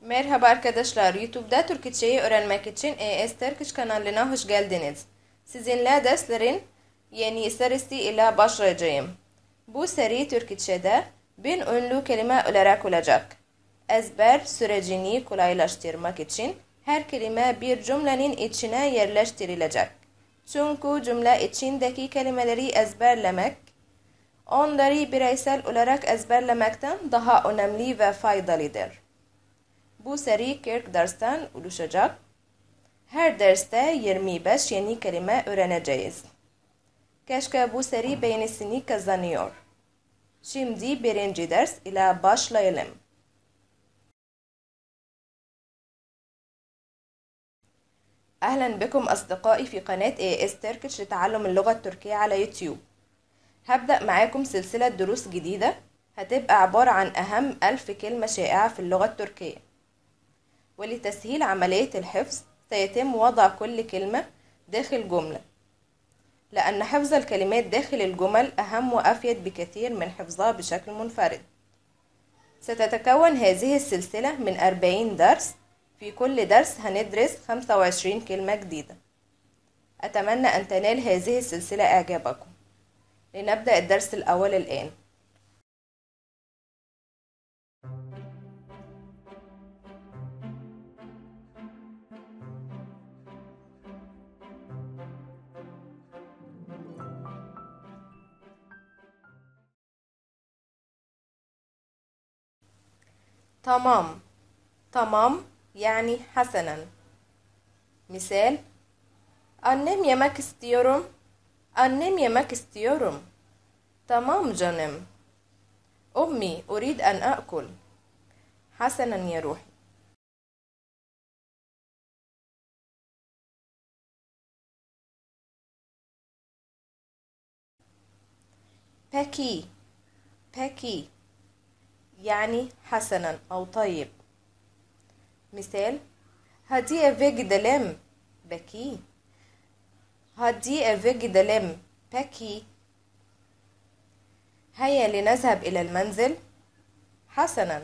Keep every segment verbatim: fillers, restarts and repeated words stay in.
Merhaba arkadaşlar, YouTube'da Türkçeyi öğrenmek için E S Turkish kanalına hoş geldiniz. Sizinle derslerin yeni serisi ile başlayacağım. Bu seri Türkçe'de bin ünlü kelime olarak olacak. Ezber sürecini kolaylaştırmak için her kelime bir cümlenin içine yerleştirilecek. Çünkü cümle içindeki kelimeleri ezberlemek, onları bireysel olarak ezberlemekten daha önemli ve faydalıdır. Bu seri kırk dersten oluşacak. Her derste yirmi beş yeni kelime öğreneceğiz. Keşke bu seri beğenisini kazanıyor. Şimdi birinci ders ile başlayalım. أهلا بكم أصدقائي في قناة إيه إس تركش لتعلم اللغة التركية على يوتيوب. هبدأ معاكم سلسلة دروس جديدة هتبقى عبارة عن أهم ألف كلمة شائعة في اللغة التركية. ولتسهيل عملية الحفظ سيتم وضع كل كلمة داخل جملة، لأن حفظ الكلمات داخل الجمل أهم وأفيد بكثير من حفظها بشكل منفرد. ستتكون هذه السلسلة من أربعين درس، في كل درس هندرس خمسة وعشرين كلمة جديدة. أتمنى أن تنال هذه السلسلة إعجابكم. لنبدأ الدرس الأول الآن. tamam tamam yani حسنا. مثال: annem yemek istiyorum. annem yemek istiyorum. tamam canım. أمي أريد أن أأكل. حسنا يا روحي. peki peki يعني حسنا أو طيب. مثال: hadi eve gidelim. peki. hadi eve gidelim. peki. هيا لنذهب إلى المنزل. حسنا.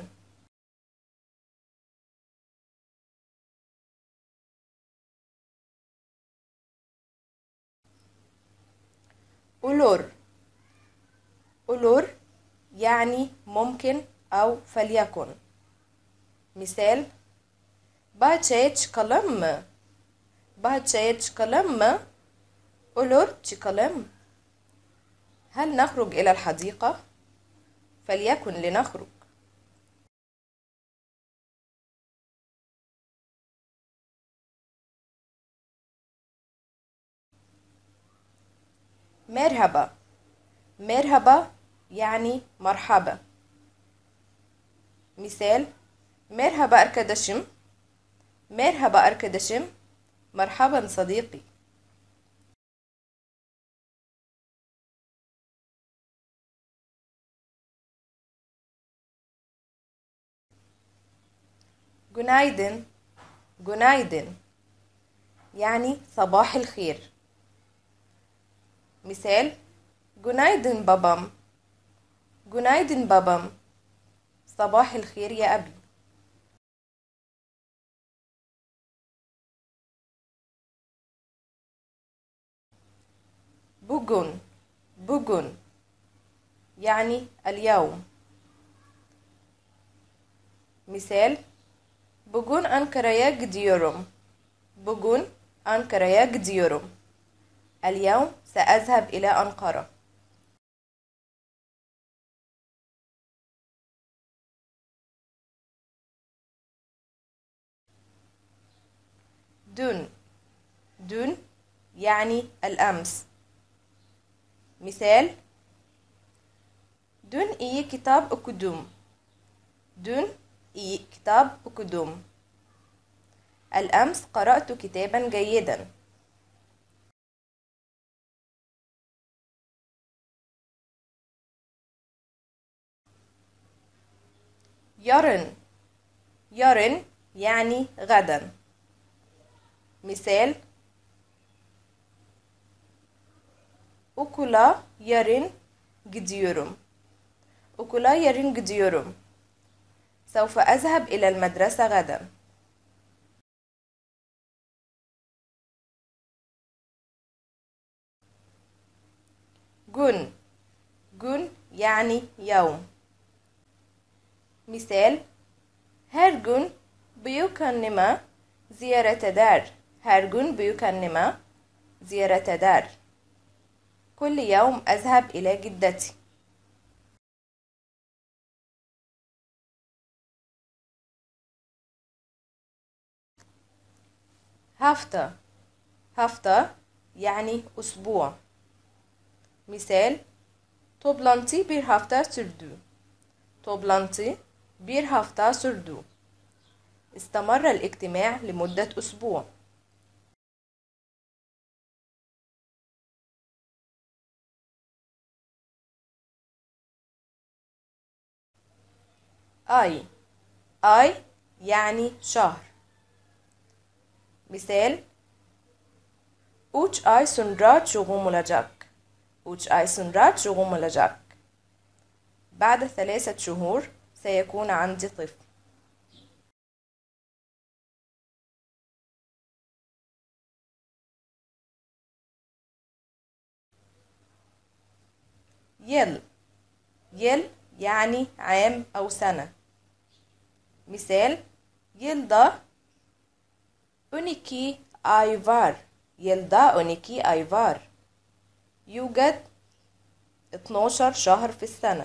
olur olur يعني ممكن أو فليكن. مثال: bahçeye çıkalım mı? bahçeye çıkalım mı? olur çıkalım. هل نخرج إلى الحديقة؟ فليكن لنخرج. merhaba merhaba يعني مرحبا. مثال: merhaba arkadaşım. merhaba arkadaşım. مرحبا صديقي. günaydın günaydın يعني صباح الخير. مثال: günaydın babam. günaydın babam. صباح الخير يا أبي. bugün bugün يعني اليوم. مثال: bugün Ankara'ya gidiyorum. bugün Ankara'ya gidiyorum. اليوم سأذهب إلى أنقرة. dün dün يعني الأمس. مثال: dün iyi kitap okudum. dün iyi kitap okudum. الأمس قرأت كتابا جيدا. yarın yarın يعني غدا. مثال: okula yarın gidiyorum. okula yarın gidiyorum. سوف أذهب إلى المدرسة غدا. جون. جون يعني يوم. مثال: Her gün büyük anneme ziyaret eder. Her gün büyük anneme ziyaret eder. كل يوم أذهب إلى جدتي. hafta. hafta yani أسبوع. Misal: Toplantı bir hafta sürdü. Toplantı bir hafta sürdü. استمر الاجتماع لمدة أسبوع. ay. ay yani şهر. Misal: Üç ay sonra çocuğum olacak. Üç ay sonra çocuğum olacak. بعد ثلاثة شهور سيكون عندي طفل. يل. يل يعني عام أو سنة. Misal: Yılda on iki ay var. Yılda on iki ay var. يوجد اتناشر شهر في السنة.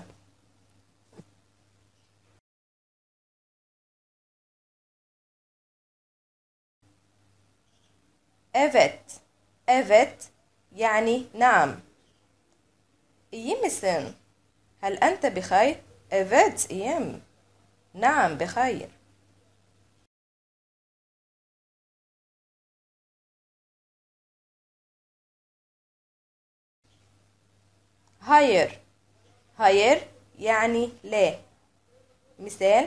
Evet. Evet يعني نعم. İyi misin? هل أنت بخير؟ Evet iyiyim. نعم بخير. Hayır. Hayır yani لا. Misal: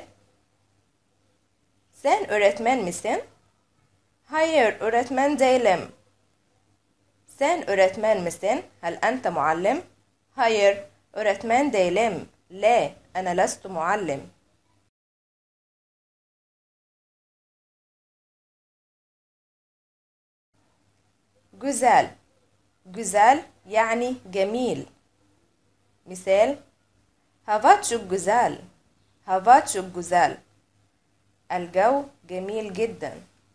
Sen öğretmen misin? Hayır öğretmen değilim. Sen öğretmen misin? هل أنت معلم؟ Hayır öğretmen değilim. لا أنا لست معلم. Güzel. Güzel يعني جميل. Misal: Hava çok güzel. Hava çok güzel. الجو جميل جدا.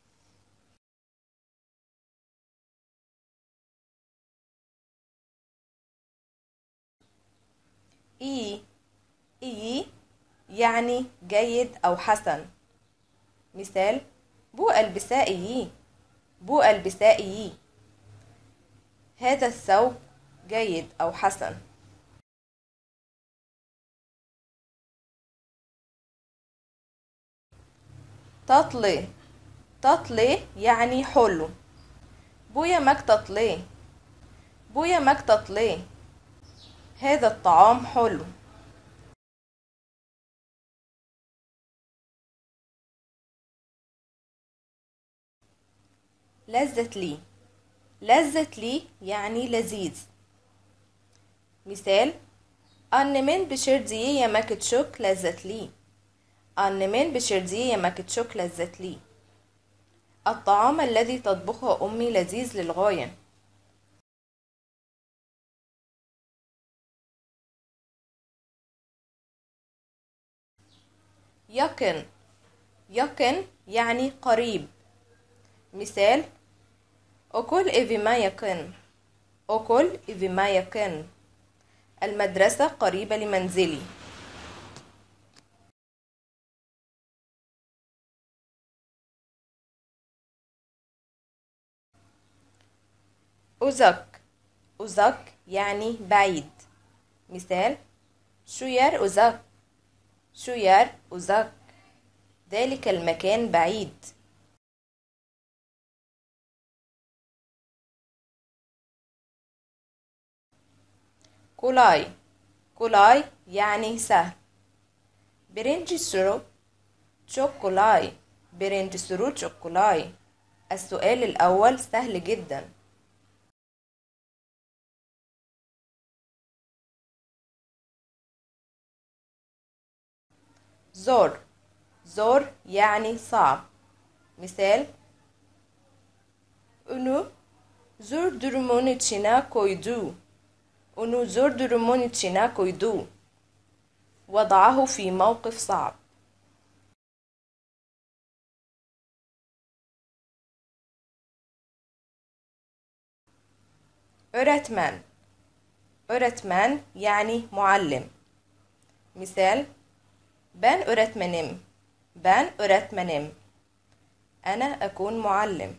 إي. إي يعني جيد أو حسن. مثال: Bu elbise iyi. Bu elbise iyi. هذا الثوب جيد أو حسن. tatlı. tatlı يعني حلو. Bu yemek tatlı. Bu yemek tatlı. هذا الطعام حلو. لذة لي. لذة لي يعني لذيذ. Misal: Annemin pişirdiği yemek çok lezzetli. Annemin pişirdiği yemek çok lezzetli. الطعام الذي تطبخه أمي لذيذ للغاية. yakın. yakın يعني قريب. مثال: Okul evime yakın. Okul evime yakın. المدرسة قريبة لمنزلي. uzak. uzak يعني بعيد. مثال: Şu yer uzak. Şu yer uzak. ذلك المكان بعيد. كولاي. كولاي يعني سهل. برنج سرو شوكولاي. برنج سرو شوكولاي. السؤال الأول سهل جدا. زور. zor يعني صعب. Misal onu zor durumun içine koydu. onu zor durumun içine koydu. وضعه في موقف صعب. öğretmen öğretmen yani muallim. Misal ben öğretmenim. ben öğretmenim. أنا أكون معلم.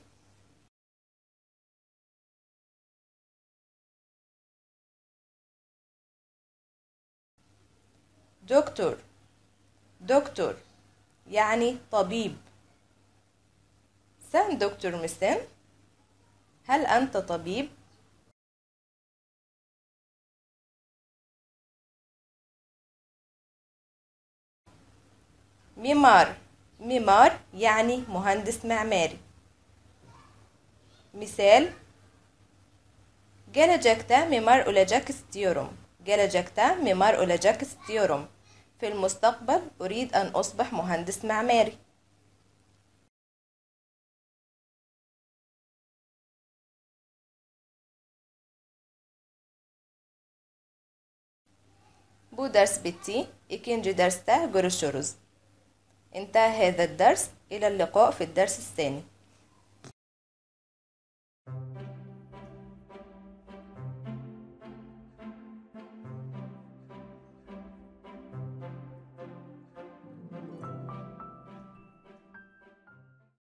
دكتور دكتور يعني طبيب. Sen doktor musun? هل أنت طبيب؟ mimar mimar يعني مهندس معماري. Misal gelecekte mimar olacak istiyorum. gelecekte mimar olacak istiyorum. في المستقبل أريد أن أصبح مهندس معماري. Bu ders bitti. İkinci derste görüşürüz. انتهى هذا الدرس. إلى اللقاء في الدرس الثاني.